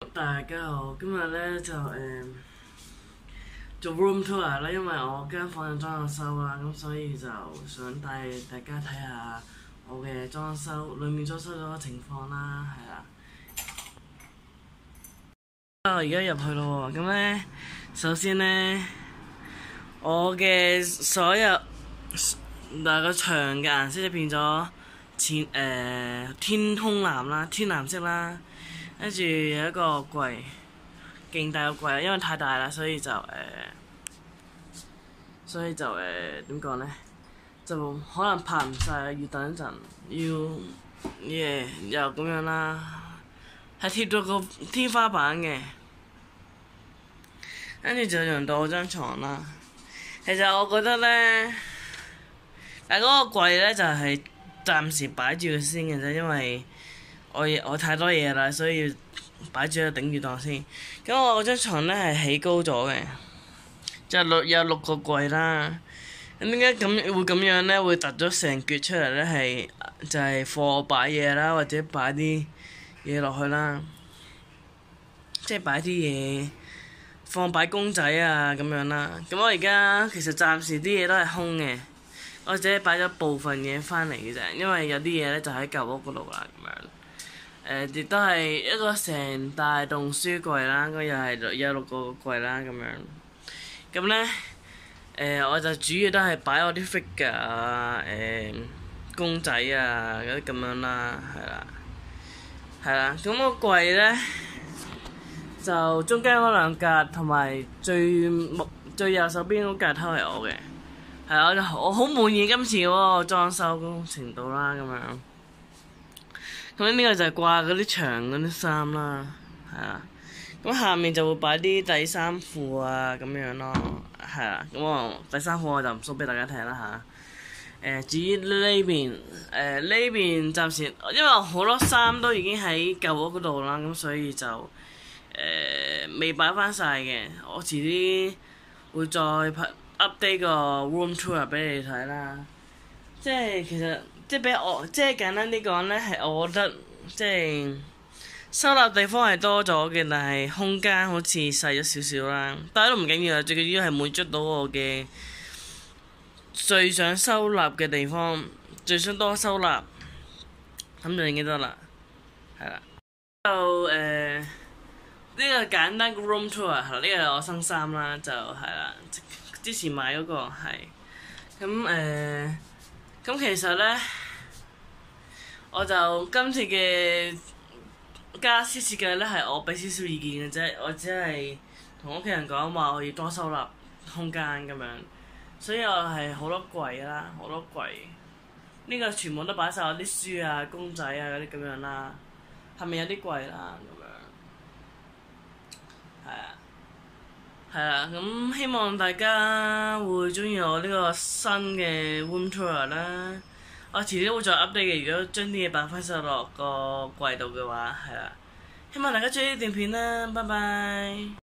大家好，今日咧就做 room tour 啦，因為我間房有裝修啦，咁所以就想帶大家睇下我嘅裝修，裡面裝修咗嘅情況啦，係啦。我而家入去咯喎，咁咧首先咧，我嘅所有個牆嘅顏色就變咗天空藍啦，天藍色啦。跟住有一個櫃，勁大個櫃，因為太大啦，所以就點講呢？就可能拍唔晒，要等一陣，又咁樣啦，係貼咗個天花板嘅，跟住就輪到我張床啦。其實我覺得呢，但嗰個櫃呢，就係暫時擺住佢先嘅啫，因為我太多嘢啦，所以擺住喺度頂住檔先。咁我張床咧係起高咗嘅，就有6個櫃啦。咁點解會咁樣咧？會突咗成橛出嚟咧？就係放我擺嘢啦，或者擺啲嘢落去啦。即係擺啲嘢，擺公仔啊咁樣啦。咁我而家其實暫時啲嘢都係空嘅，我只係擺咗部分嘢翻嚟嘅啫，因為有啲嘢咧就喺舊屋嗰度啦咁樣。亦都係一個成大棟書櫃啦，咁又係有6個櫃啦咁樣。咁咧，我就主要都係擺我啲 figure 啊，公仔啊嗰啲咁樣啦，係啦。咁個櫃咧就中間嗰2格同埋最右手邊嗰格都係我嘅，係我好滿意今次嗰個裝修嗰個程度啦咁樣。咁呢個就係掛嗰啲牆嗰啲衫啦，係啦。咁下面就會擺啲底衫褲啊咁樣咯，係啦。咁我底衫褲我就唔 show 俾大家睇啦嚇。至於呢邊暫時，因為好多衫都已經喺舊屋嗰度啦，咁所以就未擺翻晒嘅。我遲啲會再update 個 room tour 俾你睇啦。即係其實。即係簡單啲講呢，係我覺得即係收納地方係多咗嘅，但係空間好似細咗少少啦。但係都唔緊要啦，最緊要係滿足到我嘅最想收納嘅地方，最想多收納，咁就已經得啦，係啦。就呢個簡單嘅 room tour， 呢個係我新衫啦，就係啦，之前買嗰個係咁其實呢，我就今次嘅家私設計呢，係我俾少少意見嘅啫，我只係同屋企人講話我要多收納空間咁樣，所以我係好多櫃啦，好多櫃，呢個全部都擺晒我啲書啊、公仔啊嗰啲咁樣啦，後面有啲櫃啦咁樣，係啊，咁希望大家會鍾意我呢個新嘅 room tour 啦。我遲啲會再 update 嘅，如果將啲嘢擺翻晒落個櫃度嘅話，係啦。希望大家鍾意呢段片啦，拜拜。